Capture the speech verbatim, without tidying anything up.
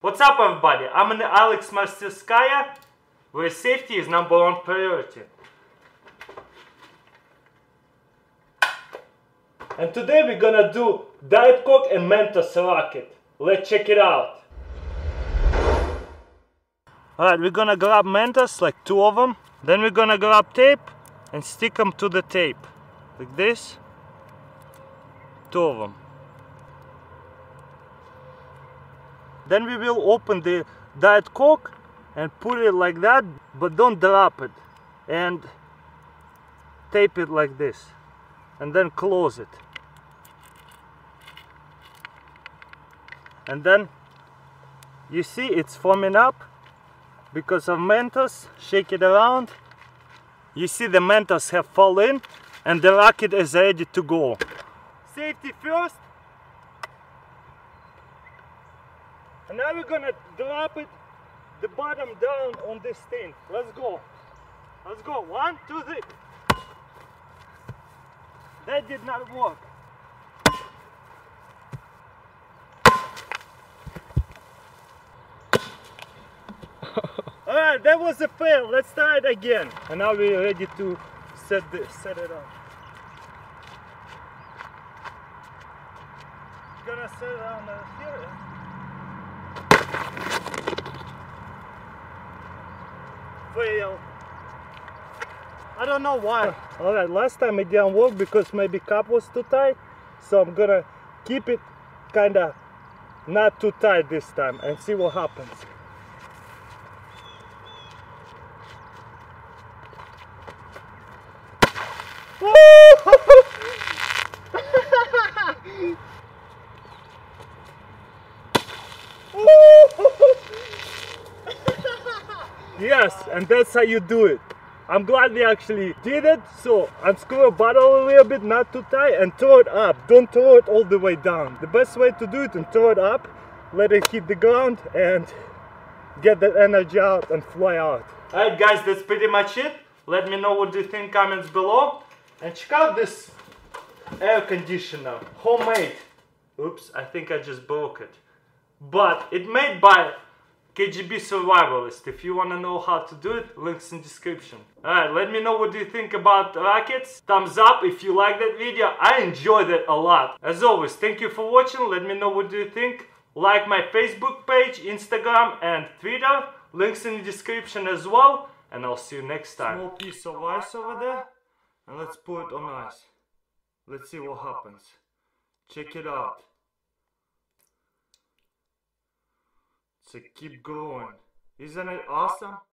What's up everybody, I'm Alex Marsterskaya, where safety is number one priority. And today we're gonna do Diet Coke and Mentos rocket. Let's check it out. Alright, we're gonna grab Mentos, like two of them. Then we're gonna grab tape and stick them to the tape. Like this. Two of them. Then we will open the Diet Coke and put it like that, but don't drop it. And tape it like this. And then close it. And then you see it's foaming up because of Mentos. Shake it around. You see the Mentos have fallen and the rocket is ready to go. Safety first. And now we're gonna drop it the bottom down on this thing. Let's go. Let's go. One, two, three. That did not work. Alright, that was a fail. Let's try it again. And now we're ready to set this, set it up. Gonna set it on here. Fail. I don't know why. Alright, last time it didn't work because maybe cap was too tight. So I'm gonna keep it kinda not too tight this time and see what happens. Yes, and that's how you do it. I'm glad we actually did it. So unscrew a bottle a little bit, not too tight, and throw it up. Don't throw it all the way down. The best way to do it is throw it up, let it hit the ground and get that energy out and fly out. Alright guys, that's pretty much it. Let me know what you think, comments below. And check out this air conditioner, homemade. Oops, I think I just broke it. But it's made by K G B Survivalist. If you want to know how to do it, links in description. Alright, let me know what you think about rockets. Thumbs up if you like that video. I enjoyed it a lot. As always, thank you for watching. Let me know what you think. Like my Facebook page, Instagram and Twitter. Links in the description as well. And I'll see you next time. Small piece of ice over there. And let's put it on ice. Let's see what happens. Check it out. So keep going. Isn't it awesome?